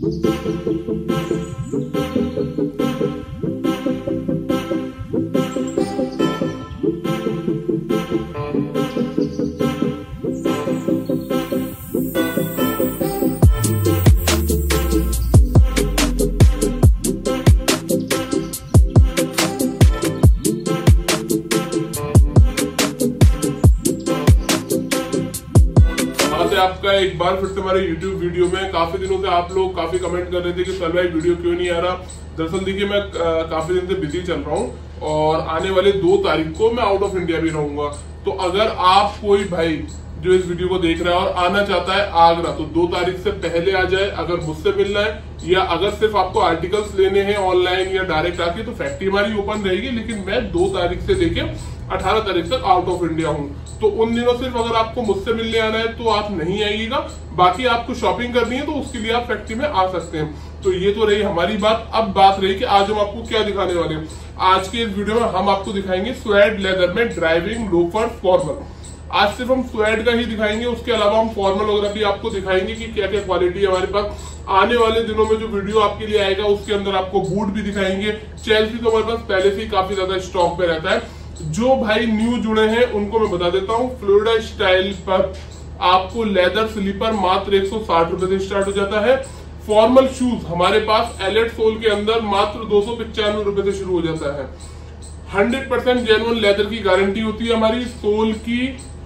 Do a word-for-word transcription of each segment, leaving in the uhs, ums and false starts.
आपका एक बार फिर से हमारे YouTube वीडियो में काफी दिनों से आप लोग काफी कमेंट कर रहे थे कि सर भाई वीडियो क्यों नहीं आ रहा। दरअसल देखिए मैं काफी दिन से बिजी चल रहा हूँ और आने वाले दो तारीख को मैं आउट ऑफ इंडिया भी रहूंगा। तो अगर आप कोई भाई जो इस वीडियो को देख रहा है और आना चाहता है आगरा, तो दो तारीख से पहले आ जाए। अगर मुझसे मिलना है या अगर सिर्फ आपको आर्टिकल्स लेने हैं ऑनलाइन या डायरेक्ट आके, तो फैक्ट्री हमारी ओपन रहेगी, लेकिन मैं दो तारीख से लेके अठारह तारीख तक आउट ऑफ इंडिया हूँ। तो उन दिनों सिर्फ अगर आपको मुझसे मिलने आना है तो आप नहीं आइएगा, बाकी आपको शॉपिंग करनी है तो उसके लिए आप फैक्ट्री में आ सकते हैं। तो ये तो रही हमारी बात। अब बात रही कि आज हम आपको क्या दिखाने वाले हैं। आज के इस वीडियो में हम आपको दिखाएंगे स्वेड लेदर में ड्राइविंग लोफर फॉर्मल। आज सिर्फ हम स्वेड का ही दिखाएंगे, उसके अलावा हम फॉर्मल वगैरह भी आपको दिखाएंगे कि क्या क्या क्वालिटी है हमारे पास। आने वाले दिनों में जो वीडियो आपके लिए आएगा उसके अंदर आपको बूट भी दिखाएंगे। चेल्सी तो हमारे पास पहले से ही काफी ज्यादा स्टॉक में रहता है। जो भाई न्यू जुड़े हैं उनको मैं बता देता हूँ, फ्लोरिडा स्टाइल पर आपको लेदर स्लीपर मात्र एक सौ साठ रुपए से स्टार्ट हो जाता है। फॉर्मल शूज हमारे पास एलेट सोल के अंदर मात्र दो सौ पचानवे रुपए से शुरू हो जाता है। हंड्रेड परसेंट जेन्युइन लेदर की गारंटी होती है हमारी। सोल की,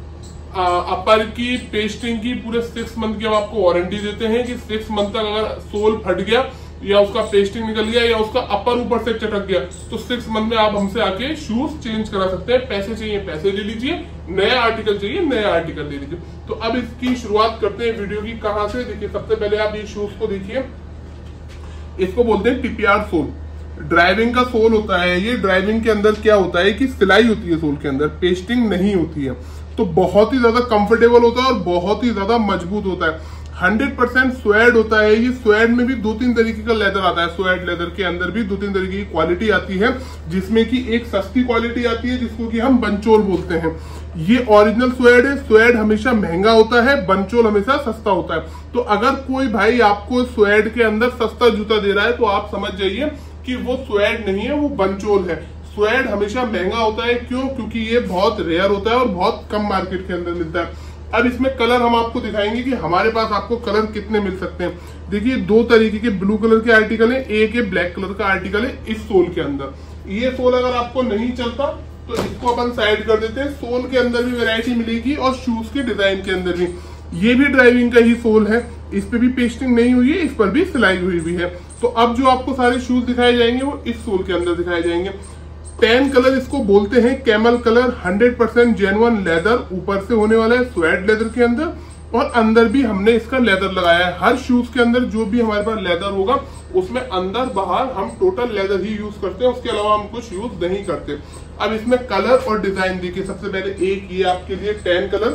अपर की, पेस्टिंग की पूरे सिक्स मंथ की हम आपको वारंटी देते हैं कि सिक्स मंथ तक अगर सोल फट गया या उसका पेस्टिंग निकल गया या उसका अपर ऊपर से चटक गया तो सिक्स मंथ में आप हमसे आके शूज चेंज करा सकते हैं। पैसे चाहिए पैसे ले लीजिए, नया आर्टिकल चाहिए नया आर्टिकल ले लीजिए। तो अब इसकी शुरुआत करते हैं वीडियो की। कहां से देखिए, सबसे पहले आप ये शूज को देखिए। इसको बोलते हैं टीपीआर सोल। ड्राइविंग का सोल होता है ये। ड्राइविंग के अंदर क्या होता है कि सिलाई होती है सोल के अंदर, पेस्टिंग नहीं होती है, तो बहुत ही ज्यादा कंफर्टेबल होता है और बहुत ही ज्यादा मजबूत होता है। हंड्रेड परसेंट स्वेड होता है ये। स्वेड में भी दो तीन तरीके का लेदर आता है। स्वेड लेदर के अंदर भी दो तीन तरीके की क्वालिटी आती है, जिसमें कि एक सस्ती क्वालिटी आती है जिसको कि हम बंचोल बोलते हैं। ये ओरिजिनल स्वेड है। स्वेड हमेशा महंगा होता है, बंचोल हमेशा सस्ता होता है। तो अगर कोई भाई आपको स्वेड के अंदर सस्ता जूता दे रहा है तो आप समझ जाइए कि वो स्वेड नहीं है, वो बंचोल है। स्वेड हमेशा महंगा होता है। क्यों? क्योंकि ये बहुत रेयर होता है और बहुत कम मार्केट के अंदर मिलता है। अब इसमें कलर हम आपको दिखाएंगे कि हमारे पास आपको कलर कितने मिल सकते हैं। देखिए दो तरीके के ब्लू कलर के आर्टिकल है, एक है ब्लैक कलर का आर्टिकल है इस सोल के अंदर। ये सोल अगर आपको नहीं चलता तो इसको अपन साइड कर देते हैं। सोल के अंदर भी वैरायटी मिलेगी और शूज के डिजाइन के अंदर भी। ये भी ड्राइविंग का ही सोल है, इस पे भी पेस्टिंग नहीं हुई है, इस पर भी सिलाई हुई भी है। तो अब जो आपको सारे शूज दिखाए जाएंगे वो इस सोल के अंदर दिखाए जाएंगे। टैन कलर इसको बोलते हैं, camel colour. Hundred percent genuine leather ऊपर से होने वाला है स्वेड लेदर के अंदर, और अंदर भी हमने इसका लेदर लगाया है। हर शूज के अंदर जो भी हमारे पास लेदर होगा उसमें अंदर बाहर हम टोटल लेदर ही यूज करते हैं, उसके अलावा हम कुछ यूज नहीं करते। अब इसमें कलर और डिजाइन देखिए। सबसे पहले एक ये आपके लिए टैन कलर,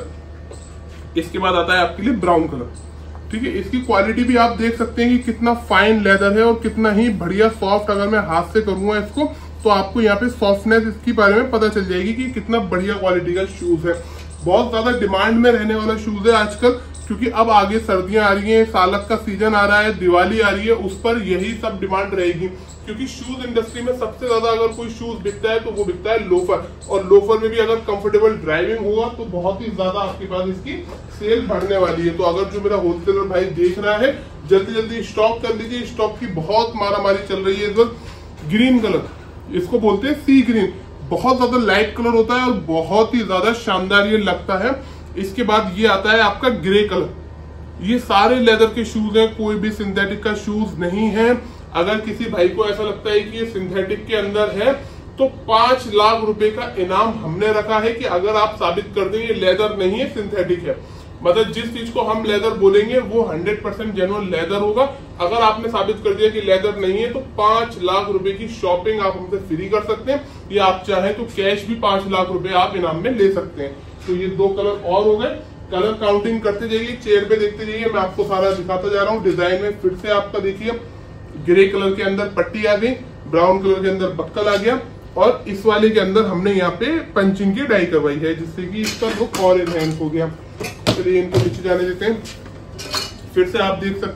इसके बाद आता है आपके लिए ब्राउन कलर। ठीक है, इसकी क्वालिटी भी आप देख सकते हैं कि कितना फाइन लेदर है और कितना ही बढ़िया सॉफ्ट। अगर मैं हाथ से करूंगा इसको तो आपको यहाँ पे सॉफ्टनेस इसकी बारे में पता चल जाएगी कि कितना बढ़िया क्वालिटी का शूज है। बहुत ज्यादा डिमांड में रहने वाला शूज है आजकल, क्योंकि अब आगे सर्दियां आ रही हैं, सालक का सीजन आ रहा है, दिवाली आ रही है, उस पर यही सब डिमांड रहेगी। क्योंकि शूज इंडस्ट्री में सबसे ज्यादा अगर कोई शूज बिकता है तो वो बिकता है लोफर, और लोफर में भी अगर कंफर्टेबल ड्राइविंग होगा तो बहुत ही ज्यादा आपके पास इसकी सेल बढ़ने वाली है। तो अगर जो मेरा होलसेलर भाई देख रहा है, जल्दी जल्दी स्टॉक कर लीजिए। स्टॉक की बहुत मारामारी चल रही है इस वक्त। ग्रीन कलर इसको बोलते हैं, सी ग्रीन। बहुत ज्यादा लाइट कलर होता है और बहुत ही ज्यादा शानदार ये लगता है। इसके बाद ये आता है आपका ग्रे कलर। ये सारे लेदर के शूज हैं, कोई भी सिंथेटिक का शूज नहीं है। अगर किसी भाई को ऐसा लगता है कि ये सिंथेटिक के अंदर है तो पांच लाख रुपए का इनाम हमने रखा है कि अगर आप साबित कर दें ये लेदर नहीं है सिंथेटिक है। मतलब जिस चीज को हम लेदर बोलेंगे वो हंड्रेड परसेंट जेन्युइन लेदर होगा। अगर आपने साबित कर दिया कि लेदर नहीं है तो पांच लाख रुपए की शॉपिंग आप हमसे फ्री कर सकते हैं, या आप चाहें तो कैश भी पांच लाख रुपए आप इनाम में ले सकते हैं। तो ये दो कलर और हो गए। कलर काउंटिंग करते जाइए, चेयर पे देखते जाइए, मैं आपको सारा दिखाता जा रहा हूँ। डिजाइन में फिर से आपका देखिए, ग्रे कलर के अंदर पट्टी आ गई, ब्राउन कलर के अंदर बक्कल आ गया, और इस वाले के अंदर हमने यहाँ पे पंचिंग की डाई करवाई है, जिससे कि इसका लुक और एनहेंस हो गया। चलिए इनको नीचे जाने देते हैं। फिर से आप देख सकते हैं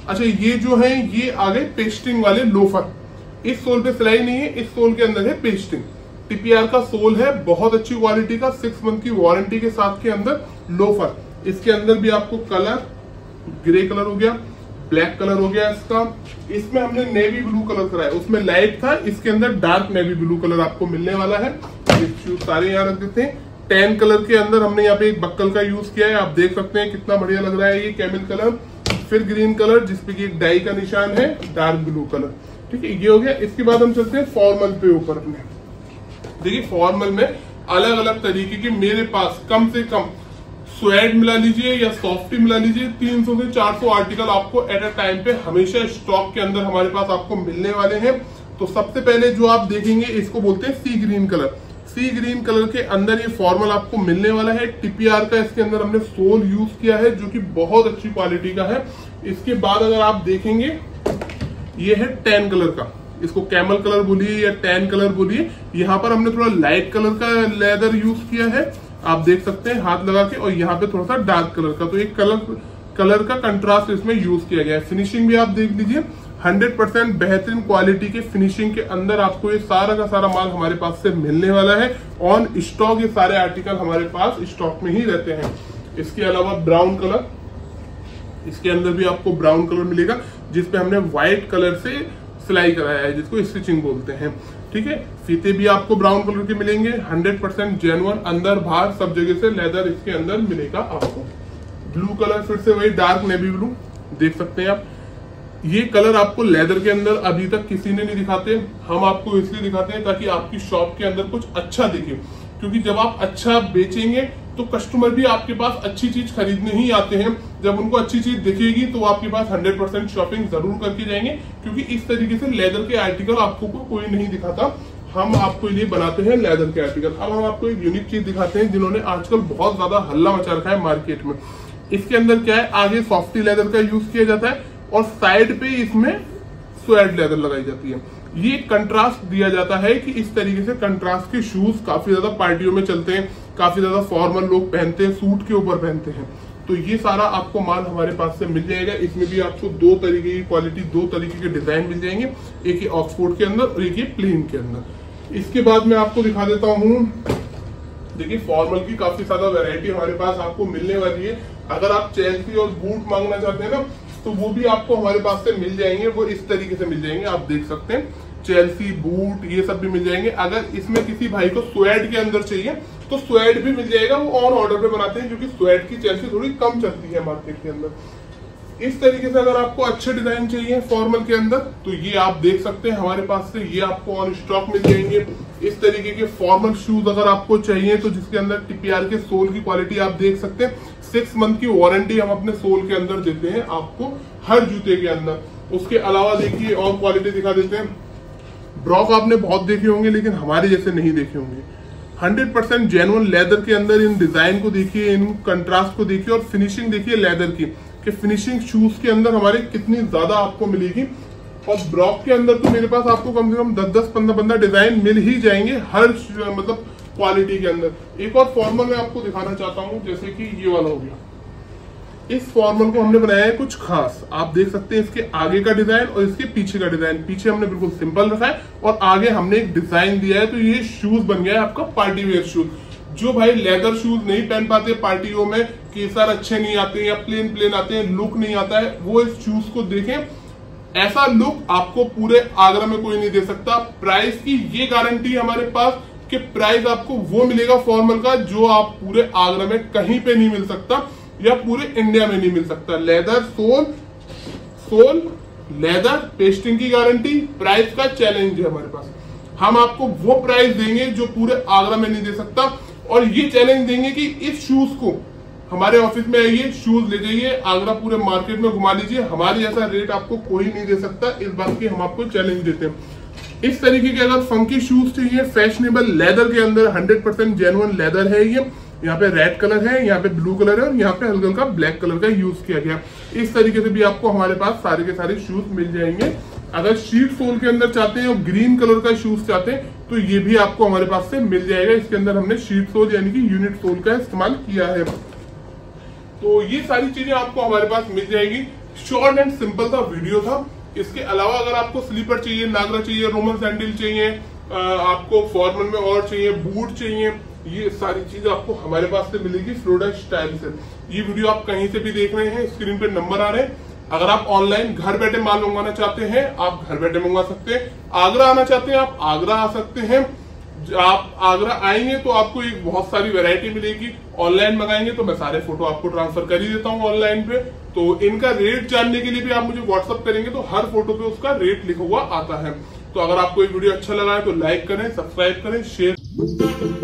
अच्छा ये जो है ये आ गए पेस्टिंग वाले लोफर। इस सोल पे सिलाई नहीं है, इस सोल के अंदर है पेस्टिंग। टीपीआर का सोल है, बहुत अच्छी क्वालिटी का, सिक्स मंथ की वारंटी के साथ के अंदर लोफर। इसके अंदर भी आपको कलर ग्रे कलर हो गया, ब्लैक कलर हो गया इसका। इसमें हमने नेवी ब्लू कलर कराया, उसमें लाइट था, इसके अंदर डार्क नेवी ब्लू कलर आपको मिलने वाला है। ये शूज सारे यहाँ रख देते हैं। टेन कलर के अंदर हमने यहाँ पे एक बक्कल का यूज किया है, आप देख सकते हैं कितना बढ़िया लग रहा है ये कैमल कलर। फिर ग्रीन कलर जिसपे की एक डाई का निशान है, डार्क ब्लू कलर। ठीक है, ये हो गया। इसके बाद हम चलते हैं फॉर्मल पे ऊपर अपने। देखिए फॉर्मल में अलग अलग तरीके के मेरे पास कम से कम स्वेड मिला लीजिए या सॉफ्टी मिला लीजिए, तीन सौ से चार सौ आर्टिकल आपको एट अ टाइम पे हमेशा स्टॉक के अंदर हमारे पास आपको मिलने वाले हैं। तो सबसे पहले जो आप देखेंगे इसको बोलते हैं sea green colour. Sea green colour के अंदर ये फॉर्मल आपको मिलने वाला है। टीपीआर का इसके अंदर हमने सोल यूज किया है जो कि बहुत अच्छी क्वालिटी का है। इसके बाद अगर आप देखेंगे ये है टैन कलर का, इसको कैमल कलर बोलिए या टैन कलर बोलिए। यहाँ पर हमने थोड़ा लाइट कलर का लेदर यूज किया है, आप देख सकते हैं हाथ लगा के, और यहाँ पे थोड़ा सा डार्क कलर का। तो एक कलर कलर का कंट्रास्ट इसमें यूज किया गया है। फिनिशिंग भी आप देख लीजिए, हंड्रेड परसेंट बेहतरीन क्वालिटी के फिनिशिंग के अंदर आपको ये सारा का सारा माल हमारे पास से मिलने वाला है। ऑन स्टॉक ये सारे आर्टिकल हमारे पास स्टॉक में ही रहते हैं। इसके अलावा ब्राउन कलर, इसके अंदर भी आपको ब्राउन कलर मिलेगा जिसपे हमने व्हाइट कलर से सिलाई कराया है, जिसको स्टिचिंग बोलते हैं। ठीक है, फीते भी आपको ब्राउन कलर के मिलेंगे, हंड्रेड परसेंट जेन्युइन, अंदर बाहर सब जगह से लेदर इसके अंदर मिलेगा आपको। ब्लू कलर फिर से वही डार्क नेवी ब्लू देख सकते हैं आप। ये कलर आपको लेदर के अंदर अभी तक किसी ने नहीं दिखाते, हम आपको इसलिए दिखाते हैं ताकि आपकी शॉप के अंदर कुछ अच्छा दिखे। क्योंकि जब आप अच्छा बेचेंगे तो कस्टमर भी आपके पास अच्छी चीज खरीदने ही आते हैं। जब उनको अच्छी चीज दिखेगी तो आपके पास हंड्रेड परसेंट शॉपिंग जरूर करके जाएंगे, क्योंकि इस तरीके से लेदर के आर्टिकल आपको को कोई नहीं दिखाता, हम आपको लिए बनाते हैं लेदर के आर्टिकल। अब हम आपको एक यूनिक चीज दिखाते हैं जिन्होंने आजकल बहुत ज्यादा हल्ला मचा रखा है मार्केट में। इसके अंदर क्या है, आगे सॉफ्टी लेदर का यूज किया जाता है और साइड पे इसमें स्वेड लेदर लगाई जाती है। ये कंट्रास्ट दिया जाता है कि इस तरीके से कंट्रास्ट के शूज काफी ज्यादा पार्टियों में चलते हैं, काफी ज्यादा फॉर्मल लोग पहनते हैं, सूट के ऊपर पहनते हैं। तो ये सारा आपको माल हमारे पास से मिल जाएगा। इसमें भी आपको दो तरीके की क्वालिटी, दो तरीके के डिजाइन मिल जाएंगे, एक ये ऑक्सफोर्ड के अंदर और एक ये प्लेन के अंदर। इसके बाद मैं आपको दिखा देता हूँ, देखिए फॉर्मल की काफी ज्यादा वैरायटी हमारे पास आपको मिलने वाली है। अगर आप चेल्सी और बूट मांगना चाहते हैं ना, तो वो भी आपको हमारे पास से मिल जाएंगे। वो इस तरीके से मिल जाएंगे, आप देख सकते हैं, चेल्सी बूट ये सब भी मिल जाएंगे। अगर इसमें किसी भाई को स्वेड के अंदर चाहिए तो स्वेड भी मिल जाएगा, वो ऑन ऑर्डर पे बनाते हैं, क्योंकि स्वेड की चेल्सी थोड़ी कम चलती है मार्केट के अंदर। इस तरीके से अगर आपको अच्छे डिजाइन चाहिए फॉर्मल के अंदर तो ये आप देख सकते हैं हमारे पास से, ये आपको ऑन स्टॉक मिल जाएंगे। इस तरीके के फॉर्मल शूज अगर आपको चाहिए तो जिसके अंदर टीपीआर के सोल की क्वालिटी आप देख सकते हैं, सिक्स मंथ की वारंटी हम अपने सोल के अंदर देते हैं आपको हर जूते के अंदर। उसके अलावा देखिए और क्वालिटी दिखा देते हैं। ब्रॉक आपने बहुत देखे होंगे लेकिन हमारे जैसे नहीं देखे होंगे। हंड्रेड परसेंट जेन्युइन लेदर के अंदर इन डिजाइन को देखिए, इन कंट्रास्ट को देखिए और फिनिशिंग देखिए लेदर की, कि फिनिशिंग शूज के अंदर हमारे कितनी ज्यादा आपको मिलेगी। और ब्रॉक के अंदर तो मेरे पास आपको कम से कम दस दस पंद्रह पंद्रह डिजाइन मिल ही जाएंगे हर मतलब क्वालिटी के अंदर। एक और फॉर्मल मैं आपको दिखाना चाहता हूँ, जैसे कि ये वाला हो गया। इस फॉर्मल को हमने बनाया है कुछ खास, आप देख सकते हैं इसके आगे का डिजाइन और इसके पीछे का डिजाइन। पीछे हमने बिल्कुल सिंपल रखा है और आगे हमने एक डिजाइन दिया है। तो ये शूज बन गया है आपका पार्टी वेयर शूज। जो भाई लेदर शूज नहीं पहन पाते पार्टियों में, केसर अच्छे नहीं आते हैं या प्लेन प्लेन आते हैं, लुक नहीं आता है, वो इस शूज को देखें। ऐसा लुक आपको पूरे आगरा में कोई नहीं दे सकता। प्राइस की ये गारंटी है हमारे पास कि प्राइस आपको वो मिलेगा फॉर्मल का जो आप पूरे आगरा में कहीं पे नहीं मिल सकता या पूरे इंडिया में नहीं मिल सकता। Leather sole sole leather pasting की गारंटी, प्राइस का चैलेंज है हमारे पास। हम आपको वो प्राइस देंगे जो पूरे आगरा में नहीं दे सकता, और ये चैलेंज देंगे कि इस शूज को हमारे ऑफिस में आइए, शूज ले जाइए, आगरा पूरे मार्केट में घुमा लीजिए, हमारे जैसा रेट आपको कोई नहीं दे सकता। इस बात की हम आपको चैलेंज देते हैं। इस तरीके के अगर फंकी शूज चाहिए फैशनेबल लेदर के अंदर, हंड्रेड परसेंट जेन्युइन लेदर है ये। यहाँ पे रेड कलर है, यहाँ पे ब्लू कलर है और यहाँ पे हल्का हल्का ब्लैक कलर का यूज किया गया। इस तरीके से भी आपको हमारे पास सारे के सारे शूज मिल जाएंगे। अगर शीट सोल के अंदर चाहते हैं और ग्रीन कलर का शूज चाहते हैं तो ये भी आपको हमारे पास से मिल जाएगा। इसके अंदर हमने शीट सोल यानी कि यूनिट सोल का इस्तेमाल किया है। तो ये सारी चीजें आपको हमारे पास मिल जाएगी। शॉर्ट एंड सिंपल सा वीडियो था। इसके अलावा अगर आपको स्लीपर चाहिए, नागरा चाहिए, रोमन सैंडल चाहिए, आपको फॉर्मल में और चाहिए, बूट चाहिए, ये सारी चीजें आपको हमारे पास से मिलेगी फ्लोरिडा स्टाइल से। ये वीडियो आप कहीं से भी देख रहे हैं, स्क्रीन पे नंबर आ रहे हैं। अगर आप ऑनलाइन घर बैठे माल मंगवाना चाहते हैं, आप घर बैठे मंगवा सकते हैं। आगरा आना चाहते हैं, आप आगरा आ सकते हैं। आप आगरा आएंगे तो आपको एक बहुत सारी वैरायटी मिलेगी। ऑनलाइन मंगाएंगे तो मैं सारे फोटो आपको ट्रांसफर कर ही देता हूँ ऑनलाइन पे। तो इनका रेट जानने के लिए भी आप मुझे व्हाट्सअप करेंगे तो हर फोटो पे उसका रेट लिखा हुआ आता है। तो अगर आपको ये वीडियो अच्छा लगा है तो लाइक करें, सब्सक्राइब करें, शेयर